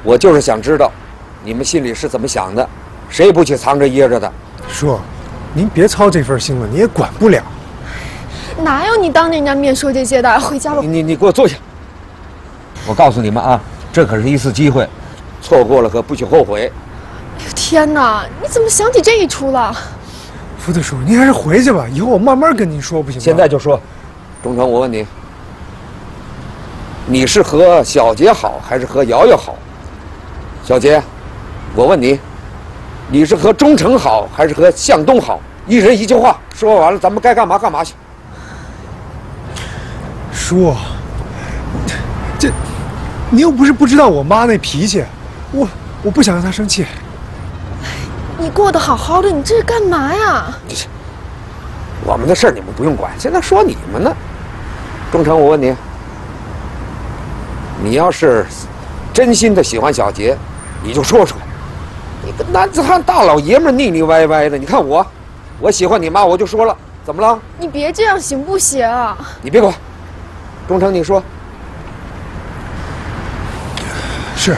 我就是想知道，你们心里是怎么想的，谁不去藏着掖着的？ 叔，您别操这份心了，你也管不了。 哪有你当着人家面说这些的？回家吧。 你给我坐下。我告诉你们啊，这可是一次机会，错过了可不许后悔。 哎呦天哪！你怎么想起这一出了？ 福子叔，您还是回去吧，以后我慢慢跟您说，不行吗？ 现在就说，钟诚，我问你，你是和小杰好还是和瑶瑶好？小杰，我问你，你是和钟诚好还是和向东好？一人一句话，说完了咱们该干嘛干嘛去。 叔，这你又不是不知道我妈那脾气，我不想让她生气。 你过得好好的，你这是干嘛呀？ 我们的事儿你们不用管，现在说你们呢。钟诚，我问你，你要是真心的喜欢小杰，你就说出来。你个男子汉大老爷们儿腻腻歪歪的，你看我喜欢你妈，我就说了，怎么了？ 你别这样行不行？ 你别管。钟诚，你说。 是。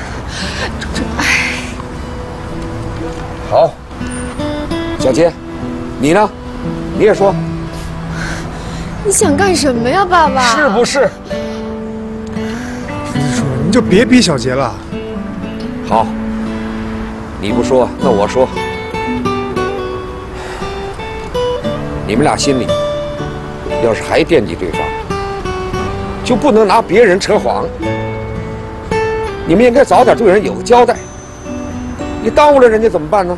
好，小杰，你呢？你也说。 你想干什么呀，爸爸？ 是不是？ 福子叔，您就别逼小杰了。 好，你不说，那我说。你们俩心里要是还惦记对方，就不能拿别人扯谎。你们应该早点对人有个交代。你耽误了人家怎么办呢？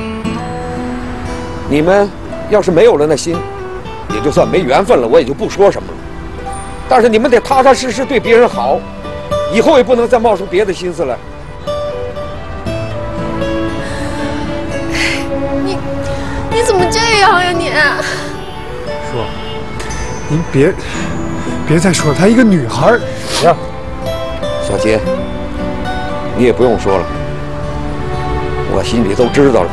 你们要是没有了那心，也就算没缘分了，我也就不说什么了。但是你们得踏踏实实对别人好，以后也不能再冒出别的心思来。 你怎么这样呀你？ 叔，您别再说了，她一个女孩。 行，小杰，你也不用说了。我心里都知道了，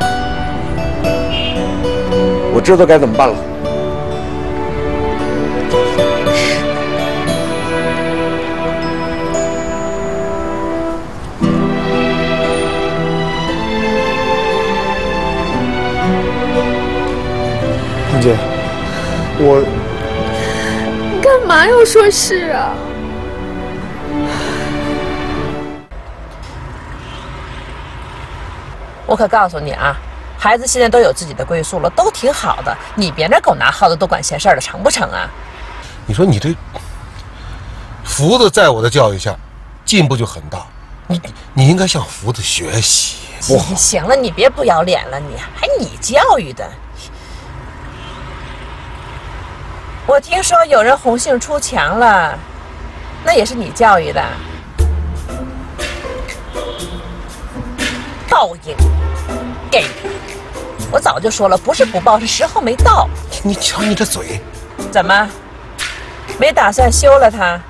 我知道该怎么办了。 红姐， 你干嘛要说是啊？ 我可告诉你啊，孩子现在都有自己的归宿了，都挺好的。你别那狗拿耗子多管闲事的，成不成啊？ 你说你这福子在我的教育下进步就很大，你应该向福子学习。不好， 行了，你别不要脸了，还你教育的。我听说有人红杏出墙了，那也是你教育的。报应给你，我早就说了，不是不报，是时候没到。 你瞧你这嘴， 怎么没打算休了他？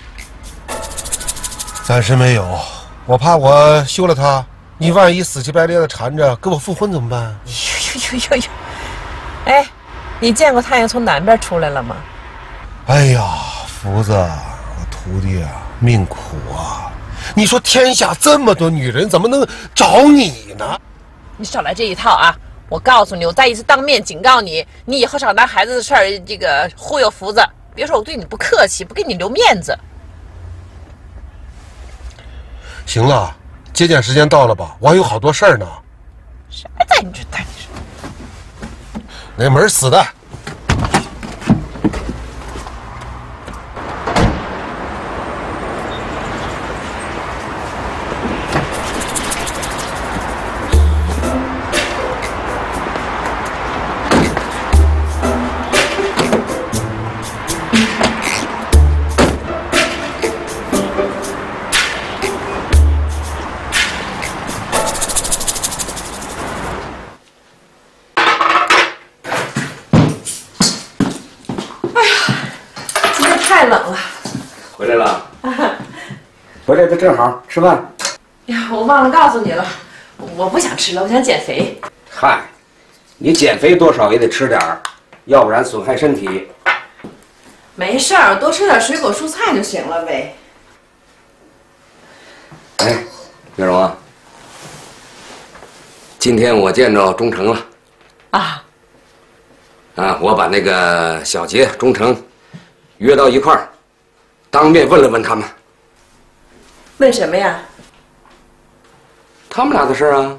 暂时没有，我怕我休了他，你万一死乞白咧的缠着跟我复婚怎么办？ 呦！哎，你见过太阳从南边出来了吗？ 哎呀，福子，我徒弟啊，命苦啊！你说天下这么多女人，怎么能找你呢？ 你少来这一套啊！我告诉你，我再一次当面警告你，你以后少拿孩子的事儿这个忽悠福子。别说我对你不客气，不给你留面子。 行了，接见时间到了吧？我还有好多事儿呢。 谁在你这待着？ 那门死的。 太冷了， 回来了，回来的正好，吃饭。 呀，我忘了告诉你了，我不想吃了，我想减肥。 嗨，你减肥多少也得吃点儿，要不然损害身体。 没事儿，多吃点水果蔬菜就行了呗。 哎， 月荣啊，今天我见着忠诚了。 啊。 我把那个小杰、忠诚约到一块儿，当面问了问他们。 问什么呀？ 他们俩的事啊。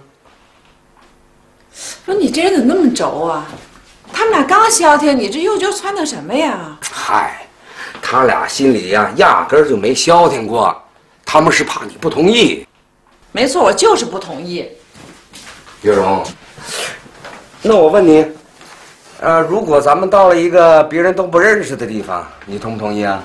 说你这人怎么那么轴啊？他们俩刚消停，你这又就窜腾什么呀？ 嗨，他俩心里呀，压根儿就没消停过，他们是怕你不同意。 没错，我就是不同意。 月荣，那我问你，如果咱们到了一个别人都不认识的地方，你同不同意啊？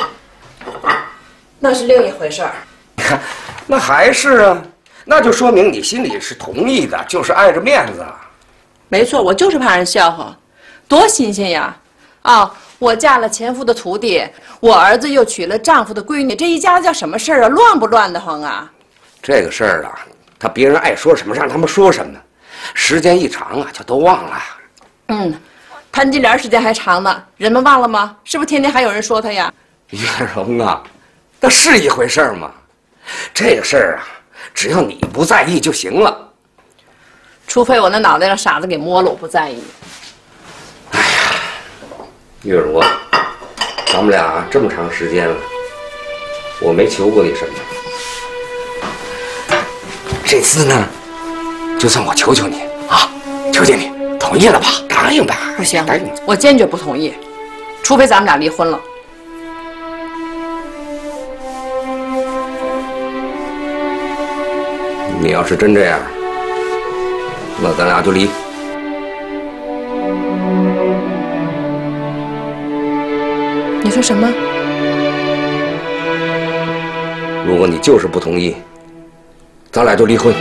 那是另一回事儿。 那还是啊，那就说明你心里是同意的，就是碍着面子。 没错，我就是怕人笑话，多新鲜呀！我嫁了前夫的徒弟，我儿子又娶了丈夫的闺女，这一家子叫什么事儿啊？乱不乱得慌啊？ 这个事儿啊，他别人爱说什么让他们说什么，时间一长啊，就都忘了。 潘金莲时间还长呢，人们忘了吗？是不是天天还有人说他呀？ 月荣啊，那是一回事儿吗？这个事儿啊，只要你不在意就行了。 除非我那脑袋让傻子给摸了，我不在意。 哎呀，月如啊，咱们俩这么长时间了，我没求过你什么。这次呢，就算我求求你啊，求求你，同意了吧？答应吧。 不行， 答应。 我坚决不同意，除非咱们俩离婚了。 你要是真这样，那咱俩就离。 你说什么？ 如果你就是不同意，咱俩就离婚。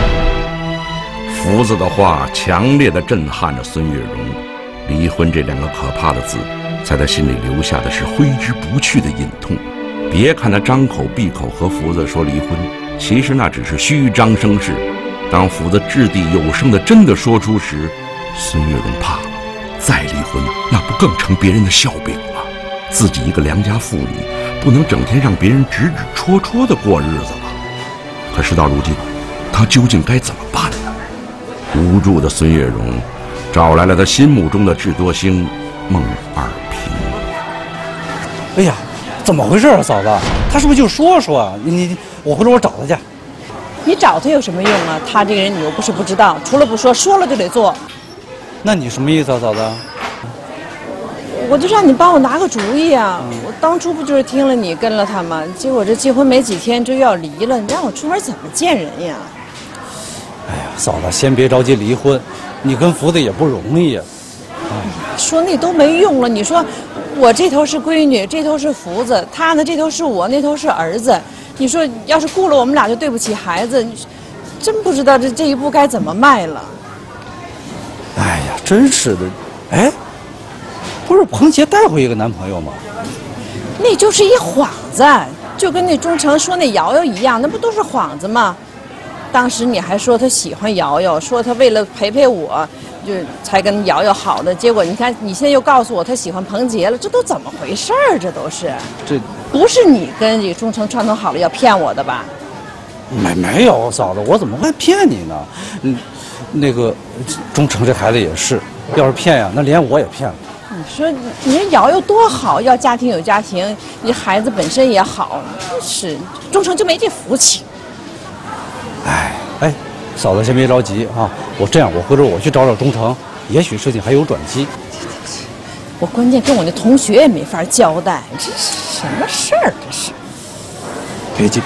福子的话强烈地震撼着孙月荣，离婚这两个可怕的字，在他心里留下的是挥之不去的隐痛。别看他张口闭口和福子说离婚，其实那只是虚张声势。当福子掷地有声地真的说出时，孙月荣怕了，再离婚那不更成别人的笑柄了？自己一个良家妇女，不能整天让别人指指戳戳地过日子了。可事到如今，他究竟该怎么办呢？无助的孙月荣找来了他心目中的智多星孟二平。 哎呀，怎么回事啊，嫂子？他是不是就说说啊？我回头我找他去。 你找他有什么用啊？他这个人你又不是不知道，除了不说，说了就得做。 那你什么意思啊，嫂子？ 我就让你帮我拿个主意啊！我当初不就是听了你跟了他吗？结果这结婚没几天就要离了，你让我出门怎么见人呀？ 哎呀，嫂子，先别着急离婚，你跟福子也不容易呀。 说那都没用了。你说我这头是闺女，这头是福子，他呢这头是我，那头是儿子。你说要是顾了我们俩，就对不起孩子。真不知道这一步该怎么迈了。 哎呀，真是的。哎，不是彭杰带回一个男朋友吗？ 那就是一幌子，就跟那忠诚说那瑶瑶一样，那不都是幌子吗？当时你还说他喜欢瑶瑶，说他为了陪我，就才跟瑶瑶好的。结果你看，你现在又告诉我他喜欢彭杰了，这都怎么回事儿？这都是这不是你跟这个忠诚串通好了要骗我的吧？ 没有，嫂子，我怎么会骗你呢？那个忠诚这孩子也是，要是骗呀，那连我也骗了。 你说你这瑶瑶多好，要家庭有家庭，你孩子本身也好，是忠诚就没这福气。 哎，嫂子先别着急啊，我回头我去找忠诚，也许事情还有转机。 我关键跟我那同学也没法交代，这是什么事儿？这是。 别急。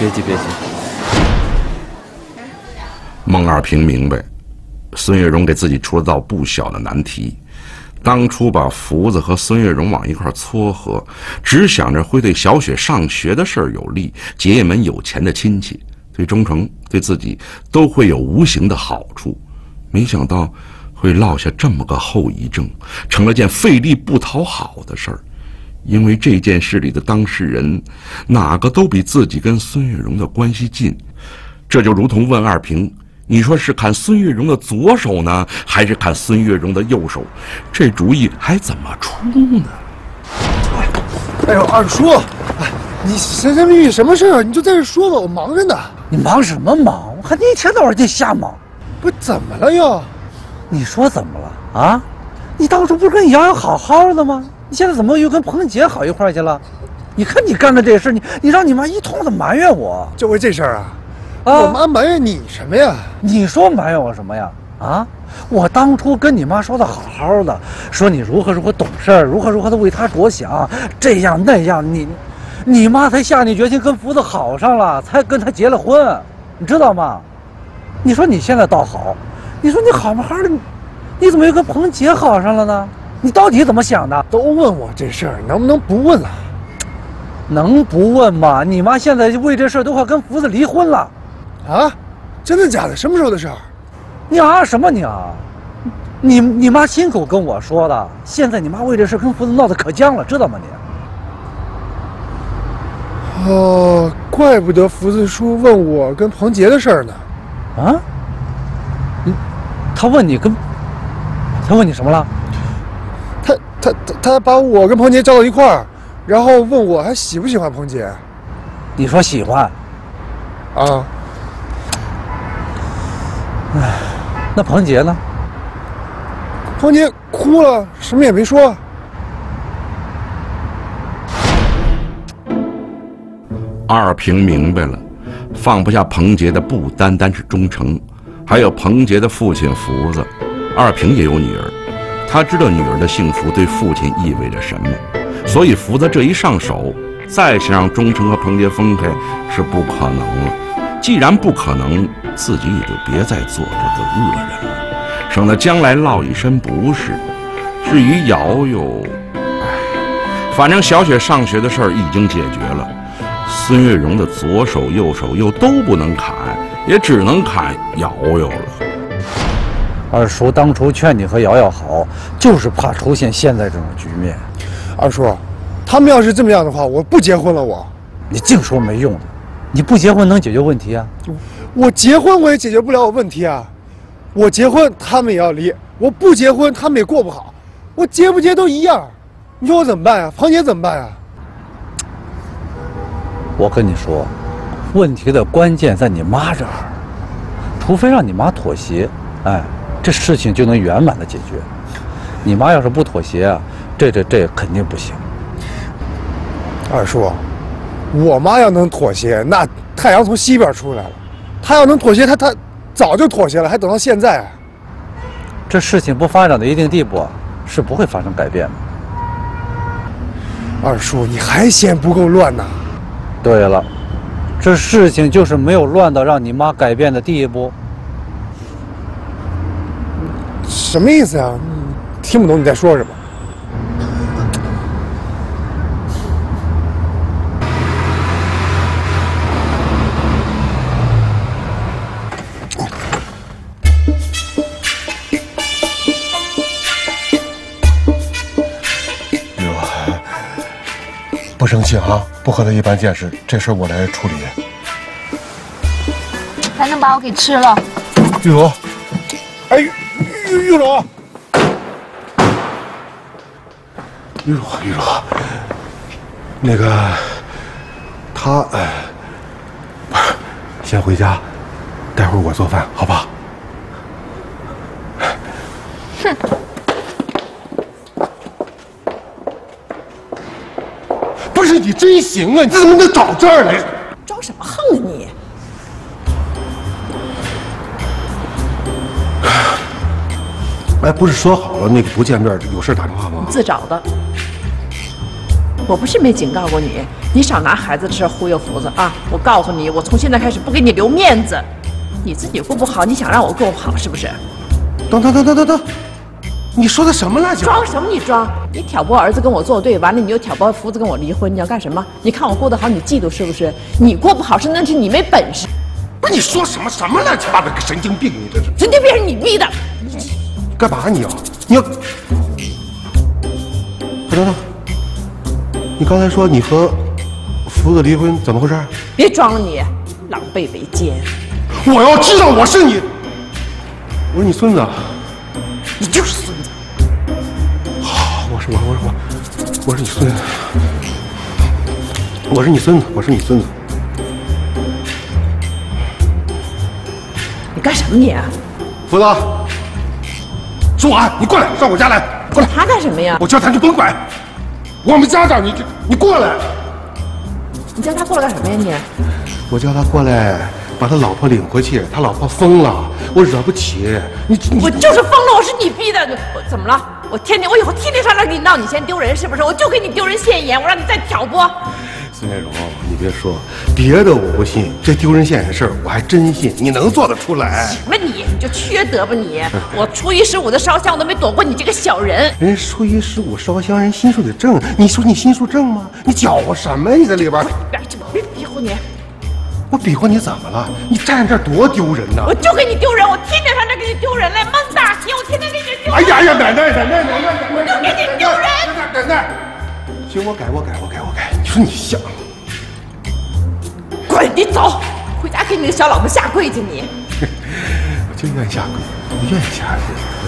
孟二平明白，孙月荣给自己出了道不小的难题。当初把福子和孙月荣往一块撮合，只想着会对小雪上学的事儿有利，结一门有钱的亲戚，对忠诚对自己都会有无形的好处。没想到会落下这么个后遗症，成了件费力不讨好的事儿。因为这件事里的当事人，哪个都比自己跟孙月荣的关系近。这就如同问二平，你说是看孙月荣的左手呢，还是看孙月荣的右手？这主意还怎么出呢？ 哎呦，二叔，你神神秘秘什么事儿？你就在这说吧，我忙着呢。 你忙什么忙？我看你一天到晚就瞎忙。 不，怎么了又？ 你说怎么了啊？你当初不是跟瑶瑶好好的吗？你现在怎么又跟彭杰好一块去了？你看你干的这事，你让你妈一通的埋怨我， 就为这事儿啊？我妈埋怨你什么呀？ 你说埋怨我什么呀？啊！我当初跟你妈说的好好的，说你如何懂事，如何的为她着想，这样那样，你妈才下定决心跟福子好上了，才跟他结了婚，你知道吗？你说你现在倒好，你说你好不好的，你怎么又跟彭杰好上了呢？你到底怎么想的？ 都问我这事儿，能不能不问了？ 能不问吗？你妈现在为这事儿都快跟福子离婚了， 啊？真的假的？什么时候的事儿？ 你啊什么你啊？你妈亲口跟我说的。现在你妈为这事跟福子闹得可僵了，知道吗你？ 哦，怪不得福子叔问我跟彭杰的事儿呢。 啊？他问你什么了？ 他把我跟彭杰叫到一块儿，然后问我还喜不喜欢彭杰。 你说喜欢？ 啊。 唉，那彭杰呢？ 彭杰哭了，什么也没说。 二平明白了，放不下彭杰的不单单是忠诚，还有彭杰的父亲福子。二平也有女儿，他知道女儿的幸福对父亲意味着什么，所以福子这一上手，再想让忠诚和彭杰分开是不可能了。既然不可能，自己也就别再做这个恶人了，省得将来落一身不是。至于瑶瑶，反正小雪上学的事儿已经解决了，孙月荣的左手右手又都不能砍，也只能砍瑶瑶了。 二叔当初劝你和瑶瑶好，就是怕出现现在这种局面。 二叔，他们要是这么样的话，我不结婚了。 你净说没用的，你不结婚能解决问题啊？ 我结婚我也解决不了我问题啊！我结婚他们也要离，我不结婚他们也过不好，我结不结都一样。你说我怎么办呀？彭杰怎么办呀？ 我跟你说，问题的关键在你妈这儿，除非让你妈妥协，这事情就能圆满的解决。你妈要是不妥协啊，这肯定不行。 二叔，我妈要能妥协，那太阳从西边出来了。她要能妥协，她早就妥协了，还等到现在啊？ 这事情不发展到一定地步，是不会发生改变的。 二叔，你还嫌不够乱呐？ 对了，这事情就是没有乱到让你妈改变的地步。 什么意思呀？听不懂你在说什么。 不生气啊，不和他一般见识，这事我来处理。 还能把我给吃了？ 玉茹，哎，玉茹，那个，他先回家，待会儿我做饭，好吧？ 哼。 不是你真行啊！你怎么能找这儿来？ 装什么横啊你？ 哎，不是说好了那个不见面，有事打电话吗？ 自找的。我不是没警告过你，你少拿孩子的事忽悠福子啊！我告诉你，我从现在开始不给你留面子。你自己过不好，你想让我过不好是不是？ 等，你说的什么来着？ 装什么你装？你挑拨儿子跟我作对，完了你又挑拨福子跟我离婚，你要干什么？你看我过得好，你嫉妒是不是？你过不好那是你没本事。 不是你说什么乱七八糟个神经病！你这是神经病是你逼的。 干嘛你要？你要？等，你刚才说你和福子离婚，怎么回事？ 别装了你，狼狈为奸。 我要知道我是你，我是你孙子。 你就是孙子。 好，我是你孙子，我是你孙子。 你干什么你？ 福子，说完你过来，上我家来，过来。 他干什么呀？ 我叫他，你甭管。我们家长，你过来。 你叫他过来干什么呀你？ 我叫他过来，把他老婆领回去。他老婆疯了，我惹不起。你我就是疯了，我是你逼的。我怎么了？我以后天天上来给你闹，你嫌丢人是不是？我就给你丢人现眼，我让你再挑拨。 孙月荣，你别说别的，我不信，这丢人现眼的事儿我还真信。你能做得出来？ 行吧你就缺德吧你！我初一十五的烧香我都没躲过你这个小人。 人初一十五烧香，人心术得正。你说你心术正吗？你搅和什么呀？你在里边？ 别比划你！ 我比划你怎么了？你站这儿多丢人呐！ 我就给你丢人，我天天上这给你丢人来，蒙大喜，我天天给你丢人。 哎呀，奶奶， 我就给你丢人！ 奶奶，行，我改。你说你想？ 滚，你走，回家给你那个小老婆下跪去你！ 我就愿意下跪，我愿意下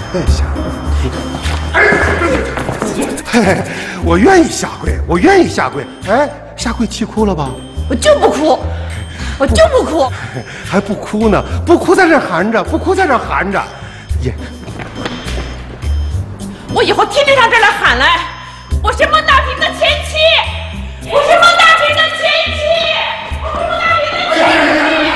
跪，我愿意下跪，我愿意下跪。哎，下跪气哭了吧？ 我就不哭，我就不哭， 还不哭呢？不哭在这含着，不哭在这含着。也， 我以后天天上这儿来喊来，我是孟大平的前妻，我是孟大平的前妻，我是孟大平的前妻。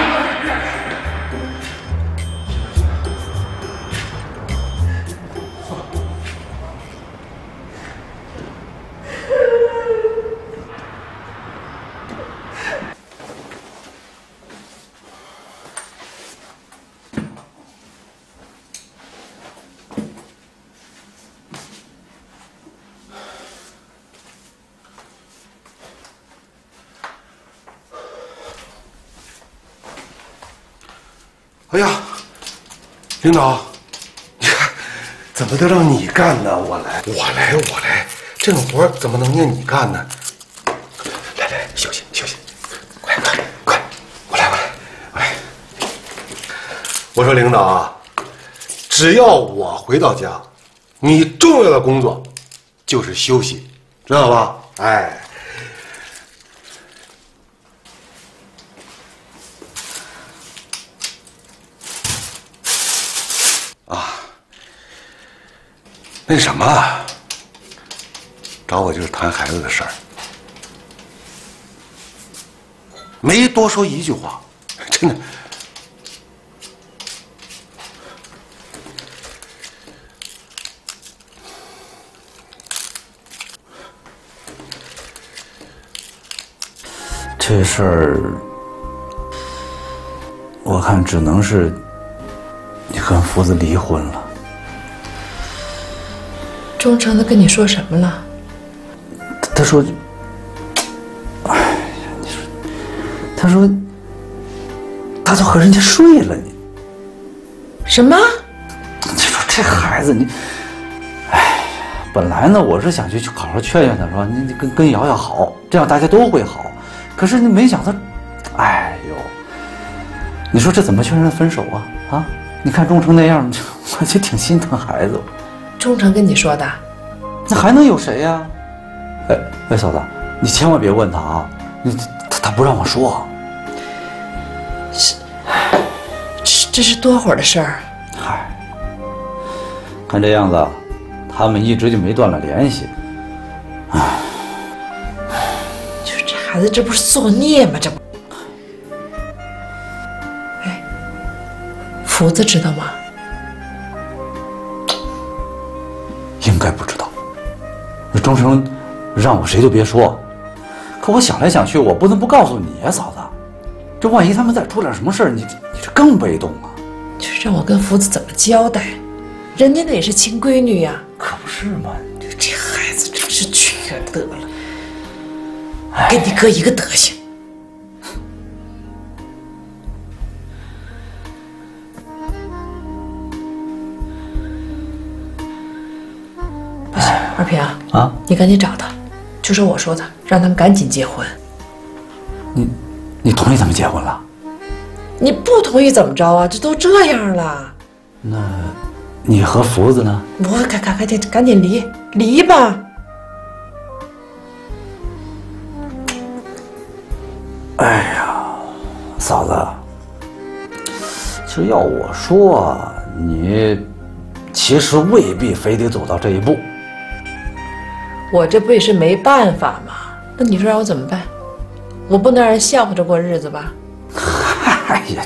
哎呀，领导，你看，怎么都让你干呢？我来，这种活怎么能让你干呢？来，休息，快，我来。我说领导啊，只要我回到家，你重要的工作就是休息，知道吧？哎。那什么，找我就是谈孩子的事儿，没多说一句话，真的。 这事儿，我看只能是你跟福子离婚了。 忠诚的跟你说什么了？ 他说：“哎呀，你说，他说，他都和人家睡了，你什么？ 你说这孩子，你，哎呀，本来呢，我是想去好好劝劝他，说你跟瑶瑶好，这样大家都会好。可是你没想到，哎呦，你说这怎么劝人分手啊？啊，你看忠诚那样，我就挺心疼孩子。” 忠诚跟你说的， 那还能有谁呀？哎，嫂子，你千万别问他啊！他不让我说。 这是多会儿的事儿。 嗨，看这样子，他们一直就没断了联系。唉， 就这孩子，这不是作孽吗？这不，哎，福子知道吗？ 应该不知道。那忠诚让我谁都别说，可我想来想去，我不能不告诉你呀，嫂子。这万一他们再出点什么事儿，你这更被动啊。 就是让我跟福子怎么交代？人家那也是亲闺女呀。 可不是嘛， 这孩子真是缺德了，跟你哥一个德行。不行，二平啊，你赶紧找他，就说我说的，让他们赶紧结婚。 你同意他们结婚了？ 你不同意怎么着啊？这都这样了。 那你和福子呢？ 我赶紧离吧。 哎呀，嫂子， 其实要我说，你其实未必非得走到这一步。 我这不也是没办法吗？那你说让我怎么办？我不能让人笑话着过日子吧？ 哎呀，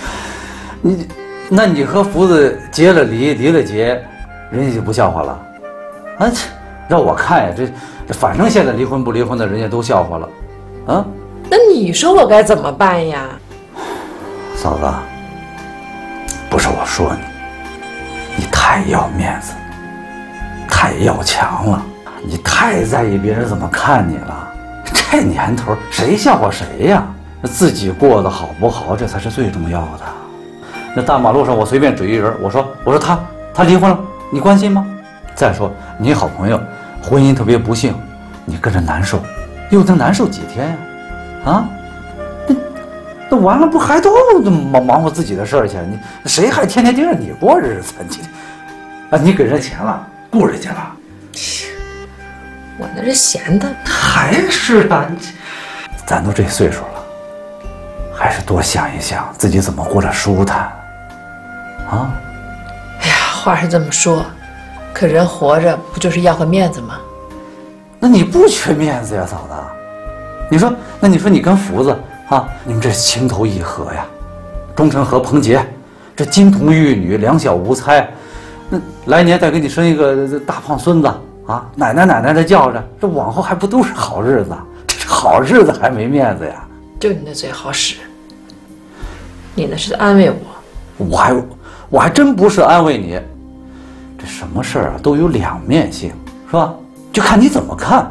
那你和福子结了离，离了结，人家就不笑话了？啊，让我看呀，这反正现在离婚不离婚的，人家都笑话了，啊？ 那你说我该怎么办呀？ 嫂子，不是我说你太要面子，太要强了，你太在意别人怎么看你了。这年头谁笑话谁呀？自己过得好不好，这才是最重要的。那大马路上我随便怼一人，我说他离婚了，你关心吗？再说你好朋友婚姻特别不幸，你跟着难受，又能难受几天呀？啊？那完了不还都忙活自己的事儿去？你谁还天天盯着你过日子？你给人钱了，雇人家了？ 我那是闲的。 还是啊，咱都这岁数了，还是多想一想自己怎么过着舒坦啊！ 哎呀，话是这么说，可人活着不就是要个面子吗？ 那你不缺面子呀，嫂子。你说你跟福子啊，你们这情投意合呀，钟诚和彭洁，这金童玉女，两小无猜，那来年再给你生一个大胖孙子啊，奶奶的叫着，这往后还不都是好日子？这好日子还没面子呀？ 就你那嘴好使，你那是安慰我， 我还真不是安慰你。这什么事儿啊都有两面性，是吧？就看你怎么看。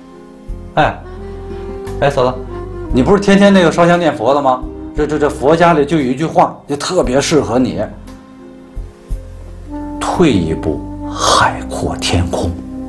哎，嫂子，你不是天天那个烧香念佛的吗？这佛家里就有一句话，就特别适合你：退一步，海阔天空。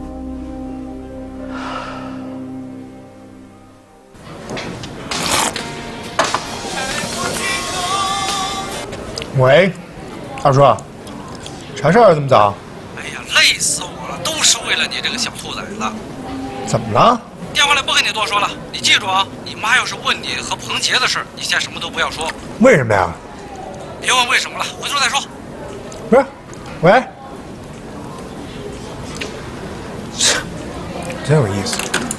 喂，二叔，啥事儿这么早？ 哎呀，累死我了，都是为了你这个小兔崽子。 怎么了？ 电话里不跟你多说了，你记住啊，你妈要是问你和彭洁的事，你先什么都不要说。 为什么呀？ 别问为什么了，回头再说。 不是，喂，真有意思。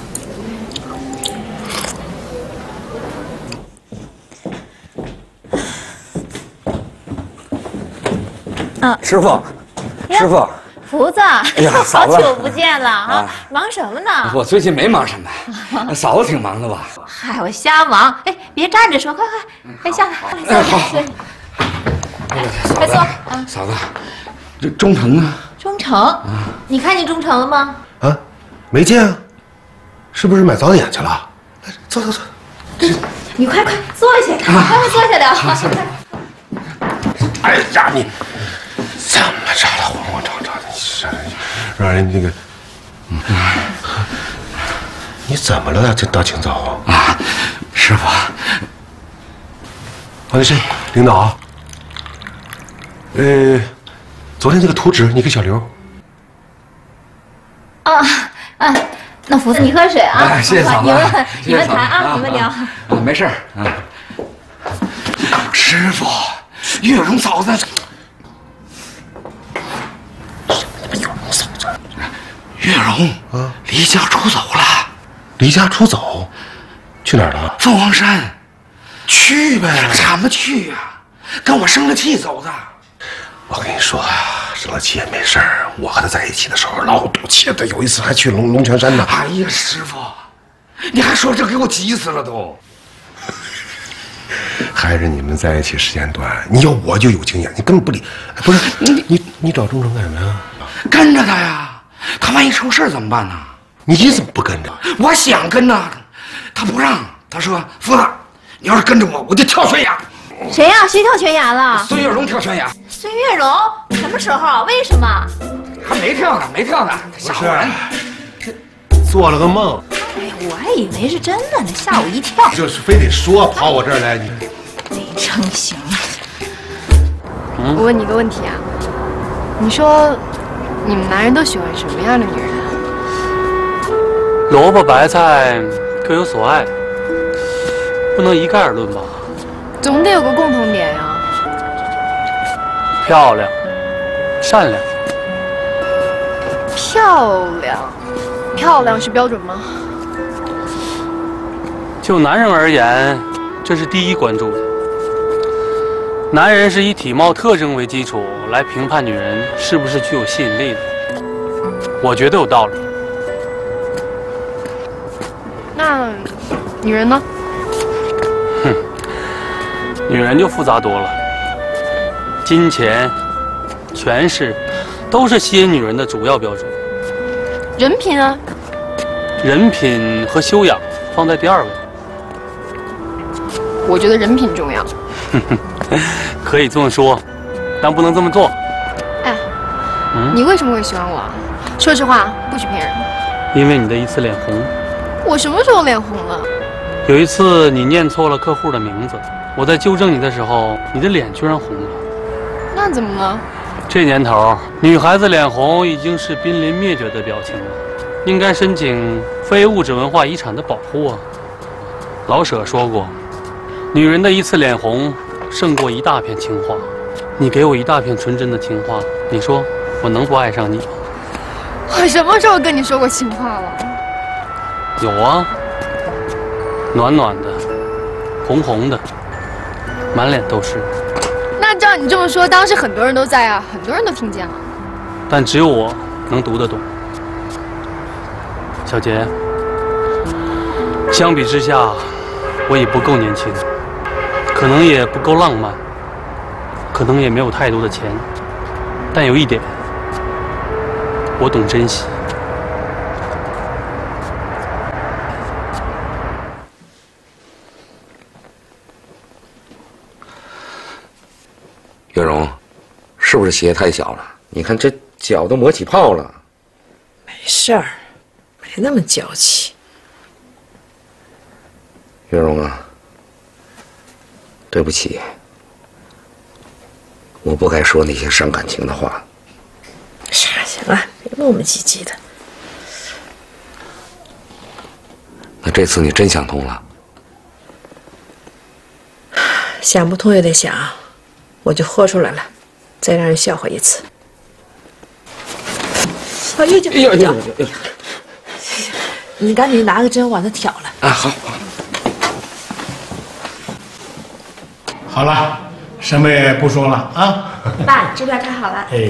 师傅， 福子， 哎呀，嫂好子， 久不见了啊！忙什么呢？ 我最近没忙什么，嫂子挺忙的吧？ 嗨，我瞎忙。哎，别站着说，快，快下来，坐。快坐。 嫂子，这钟诚呢？ 钟诚，你看见钟诚了吗？ 啊，没见啊，是不是买早点去了？来，坐。 你快坐下，快坐下聊。 哎呀，你怎么着了，慌慌张张的，让人那个，你怎么了？这大清早啊，师傅， 那是领导。昨天这个图纸你给小刘。 那福子你喝水啊。 谢谢嫂子。 你们谈啊，你们聊。 没事。师傅，月容嫂子。月容啊，离家出走了。 离家出走？去哪儿了？ 凤凰山。 去呗。 怎么去呀？跟我生了气走的。 我跟你说啊，生了气也没事儿。我和他在一起的时候老赌气的，有一次还去龙泉山呢。 哎呀，师傅，你还说这给我急死了都。 还是你们在一起时间短，你要我就有经验，你根本不理。不是你找钟诚干什么呀？ 跟着他呀，他万一出事怎么办呢？ 你怎么不跟着？ 我想跟着，他不让。他说：“福子，你要是跟着我，我就跳悬崖。” 谁呀？谁跳悬崖了？ 孙月容跳悬崖。 孙月容什么时候？为什么？ 还没跳呢，吓唬人。 做了个梦。 哎呀，我还以为是真的呢，吓我一跳。 就是非得说跑我这儿来，你没成型。 我问你个问题啊，你说你们男人都喜欢什么样的女人？ 萝卜白菜各有所爱，不能一概而论吧？ 总得有个共同点呀。 漂亮，善良。 漂亮，漂亮是标准吗？ 就男人而言，这是第一关注的。男人是以体貌特征为基础来评判女人是不是具有吸引力的，我觉得有道理。 那女人呢？ 哼，女人就复杂多了，金钱、权势都是吸引女人的主要标准。 人品啊？ 人品和修养放在第2位。 我觉得人品重要。 可以这么说，但不能这么做。 哎，你为什么会喜欢我啊？说实话，不许骗人。 因为你的一次脸红。 我什么时候脸红了？ 有一次你念错了客户的名字，我在纠正你的时候，你的脸居然红了。 那怎么了？ 这年头，女孩子脸红已经是濒临灭绝的表情了，应该申请非物质文化遗产的保护啊。老舍说过，女人的一次脸红胜过一大片情话。你给我一大片纯真的情话，你说我能不爱上你吗？ 我什么时候跟你说过情话了？ 有啊，暖暖的，红红的，满脸都是。 那照你这么说，当时很多人都在啊，很多人都听见了。 但只有我能读得懂。小杰，相比之下，我也不够年轻，可能也不够浪漫，可能也没有太多的钱，但有一点，我懂珍惜。 月荣，是不是鞋太小了？你看这脚都磨起泡了。 没事儿，别那么娇气。 月荣啊，对不起，我不该说那些伤感情的话。 行了，别磨磨唧唧的。 那这次你真想通了？ 想不通也得想。我就豁出来了，再让人笑话一次。哎呦！你赶紧拿个针，我把它挑了。 啊，好。 好了，三位不说了啊。 爸，这边太好了。 哎，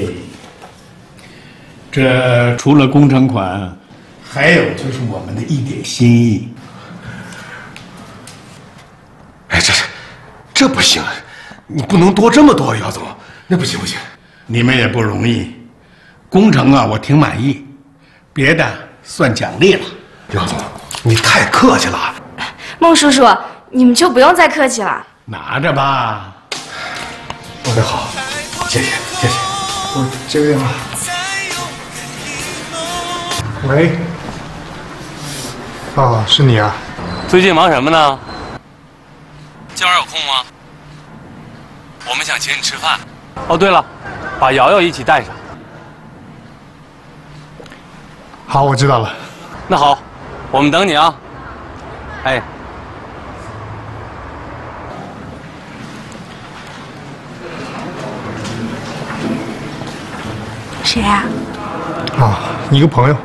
这除了工程款，还有就是我们的一点心意。 哎，这不行。你不能多这么多，姚总，那不行不行。 你们也不容易，工程啊，我挺满意，别的算奖励了。 姚总，你太客气了。 孟叔叔，你们就不用再客气了。 拿着吧。 那好，谢谢谢谢。 我接个电话。喂。哦，是你啊。 最近忙什么呢？今晚有空吗？我们想请你吃饭。哦，对了，把瑶瑶一起带上。 好，我知道了。 那好，我们等你啊。哎。 谁呀？ 啊，一个朋友。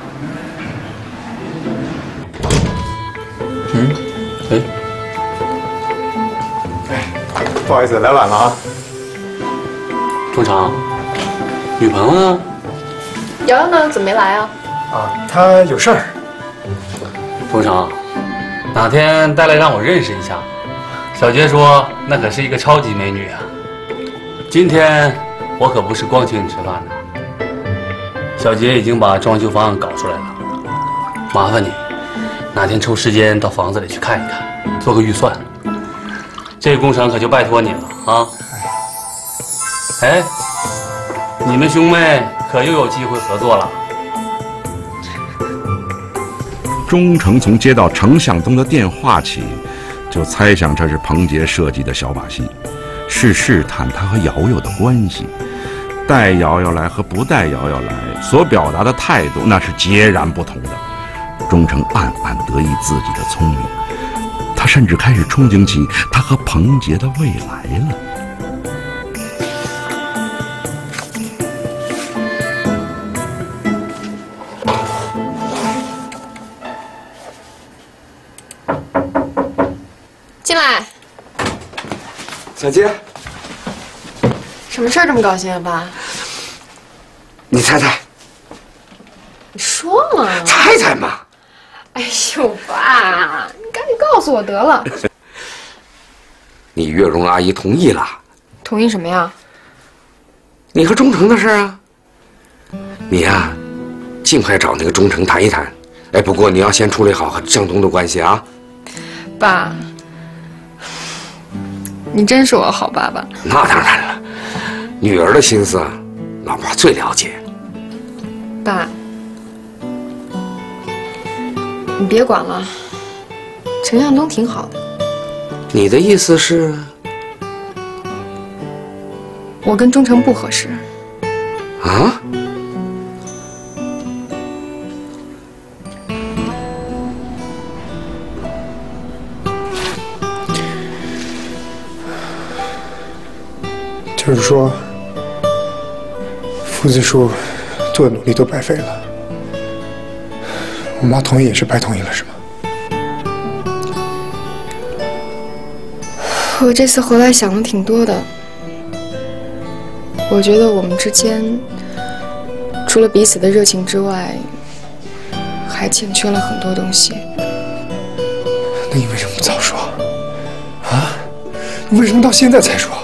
不好意思，来晚了啊。 钟常，女朋友呢？ 瑶瑶呢？怎么没来啊？ 啊，她有事儿。 钟常，哪天带来让我认识一下。小杰说那可是一个超级美女啊。今天我可不是光请你吃饭的。小杰已经把装修方案搞出来了，麻烦你哪天抽时间到房子里去看一看，做个预算。这个工程可就拜托你了啊！哎，你们兄妹可又有机会合作了。 钟诚从接到程向东的电话起，就猜想这是彭杰设计的小把戏，是试探他和瑶瑶的关系。带瑶瑶来和不带瑶瑶来，所表达的态度那是截然不同的。钟诚暗暗得意自己的聪明。他甚至开始憧憬起他和彭杰的未来了。 来。 小杰， 什么事儿这么高兴啊，爸？ 你猜猜？ 你说嘛？ 猜猜嘛！ 哎呦，爸，你赶紧告诉我得了。 你月容阿姨同意了。 同意什么呀？ 你和忠诚的事啊。你呀，尽快找那个忠诚谈一谈。哎，不过你要先处理好和向东的关系啊。 爸，你真是我好爸爸。 那当然了，女儿的心思，老爸最了解。 爸，你别管了，陈向东挺好的。 你的意思是？ 我跟忠诚不合适。 啊？ 就是说，父子叔做的努力都白费了。我妈同意也是白同意了，是吗？ 我这次回来想的挺多的，我觉得我们之间除了彼此的热情之外，还欠缺了很多东西。 那你为什么不早说？啊？你为什么到现在才说？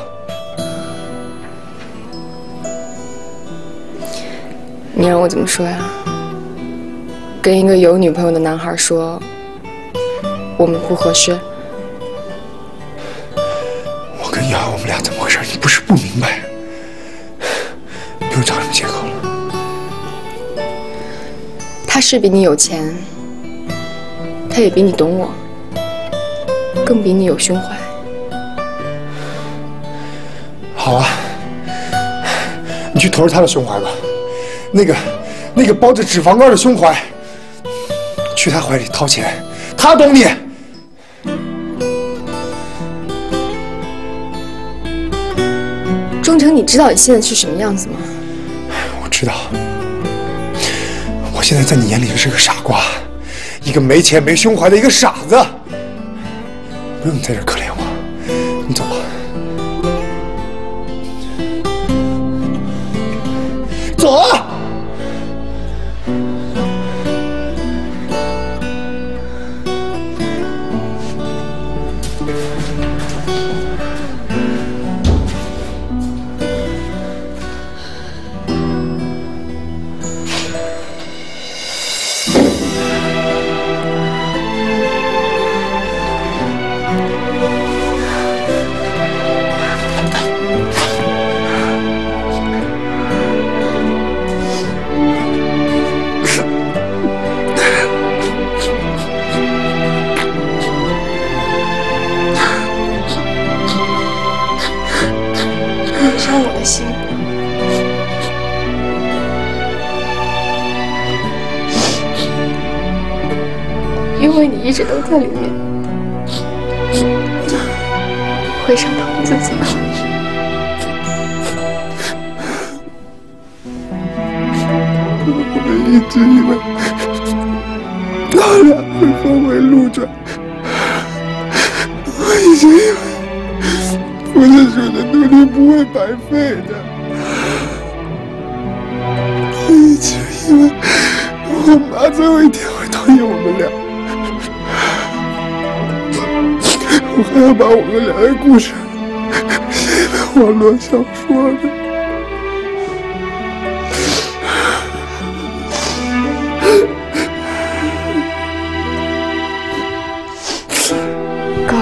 你让我怎么说呀？跟一个有女朋友的男孩说我们不合适？ 我跟瑶瑶我们俩怎么回事？你不是不明白？不用找什么借口了。 他是比你有钱，他也比你懂我，更比你有胸怀。 好啊，你去投入他的胸怀吧。那个包着脂肪肝的胸怀，去他怀里掏钱，他懂你。 忠诚，你知道你现在是什么样子吗？ 我知道，我现在在你眼里就是个傻瓜，一个没钱没胸怀的一个傻子。不用你在这可怜我，你走吧。走啊！ 因为你一直都在里面，会伤到我自己。 我一直以为咱俩会峰回路转，我一直以为父子叔的努力不会白费的，我一直以为我妈总有一天会同意我们俩。我还要把我们俩的故事写成网络小说呢。 哥，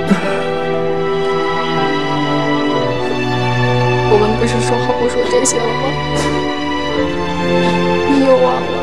我们不是说好不说这些了吗？你又忘了？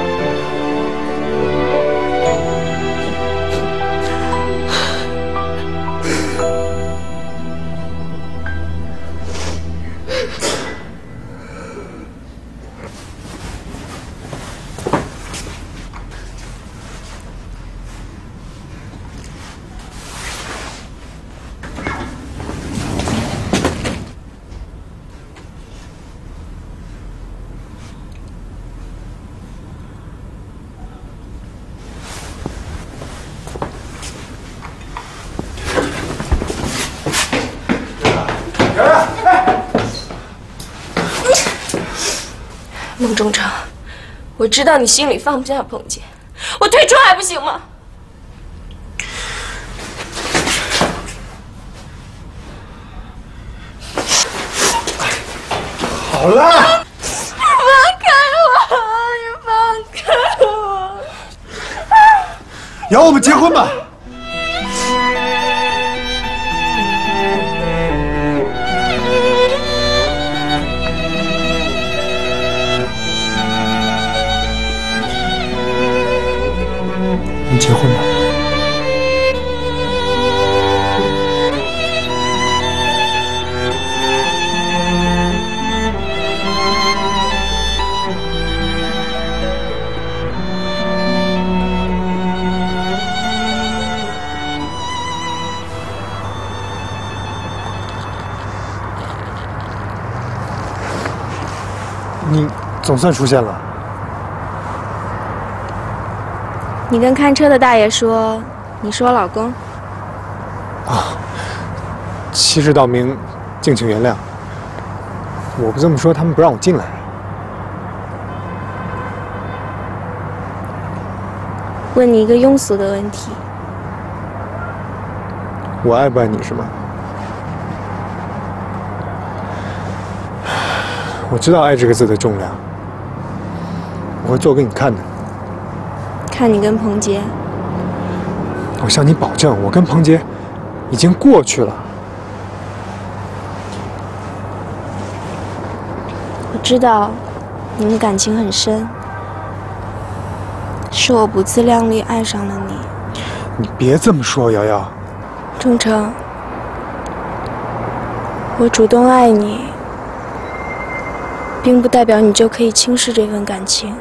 孟忠诚，我知道你心里放不下彭姐，我退出还不行吗？ 好了， 你放开我！你放开我！ 瑶，我们结婚吧。我们结婚吧。你总算出现了。 你跟看车的大爷说，你是我老公。 啊，欺世盗名，敬请原谅。我不这么说，他们不让我进来。 问你一个庸俗的问题， 我爱不爱你是吗？我知道“爱”这个字的重量，我会做给你看的。 看你跟彭杰。 我向你保证，我跟彭杰已经过去了。 我知道你们感情很深，是我不自量力爱上了你。 你别这么说，瑶瑶。 忠诚，我主动爱你，并不代表你就可以轻视这份感情。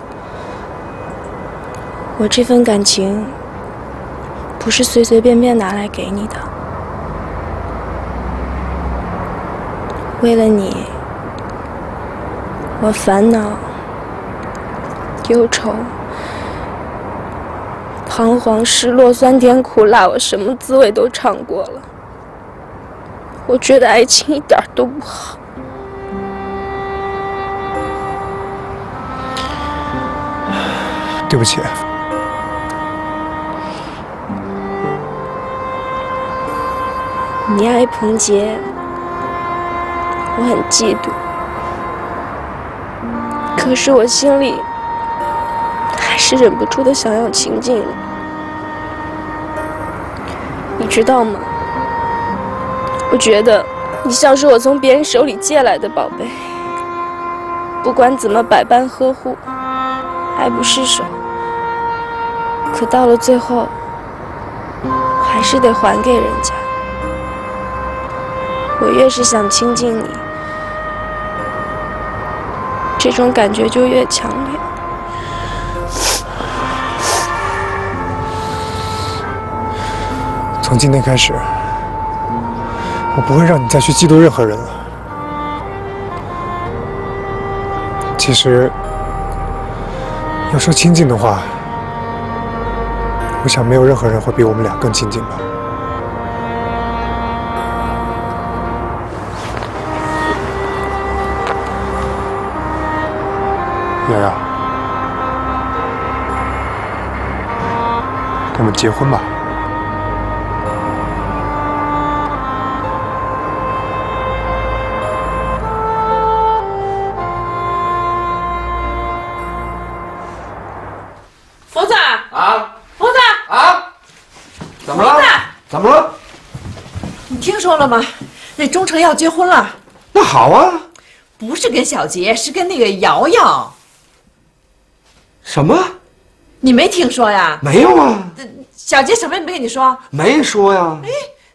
我这份感情不是随随便便拿来给你的。为了你，我烦恼、忧愁、彷徨、失落、酸甜苦辣，我什么滋味都尝过了。我觉得爱情一点都不好。 对不起。 你爱彭杰，我很嫉妒，可是我心里还是忍不住的想要亲近你，你知道吗？我觉得你像是我从别人手里借来的宝贝，不管怎么百般呵护，爱不释手，可到了最后，还是得还给人家。我越是想亲近你，这种感觉就越强烈。 从今天开始，我不会让你再去嫉妒任何人了。其实，要说亲近的话，我想没有任何人会比我们俩更亲近吧。瑶瑶，我们结婚吧。 福子啊， 福子啊，怎么了？怎么了？ 你听说了吗？那忠诚要结婚了。 那好啊。 不是跟小杰，是跟那个瑶瑶。 什么？ 你没听说呀？ 没有啊。 小杰什么也没跟你说？ 没说呀。 哎，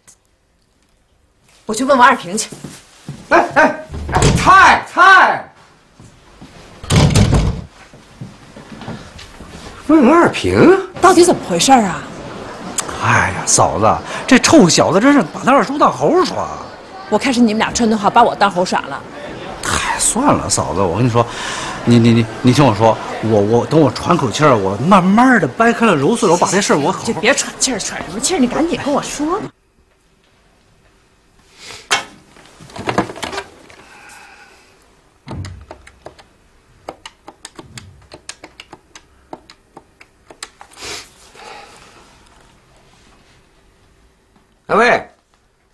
我去问王二平去。 菜，问二平到底怎么回事啊？ 哎呀，嫂子，这臭小子真是把他二叔当猴耍。 我看是你们俩串通好把我当猴耍了。 嗨，算了，嫂子，我跟你说，你听我说，我等我喘口气儿，我慢慢的掰开了揉碎了，我把这事儿我好。 就别喘气儿，喘什么气儿？你赶紧跟我说。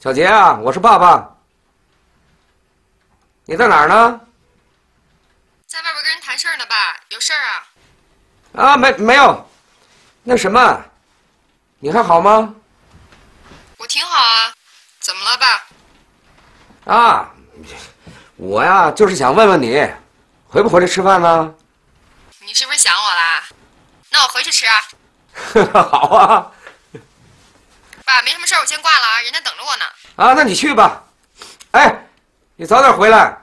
小杰啊，我是爸爸。你在哪儿呢？ 在外边跟人谈事儿呢，爸，有事儿啊？ 啊，没有。那什么，你还好吗？ 我挺好啊，怎么了，爸？ 啊，我呀，就是想问问你，回不回来吃饭呢？ 你是不是想我啦？那我回去吃啊。 好啊。 爸，没什么事儿，我先挂了啊，人家等着我呢。 啊，那你去吧。哎，你早点回来。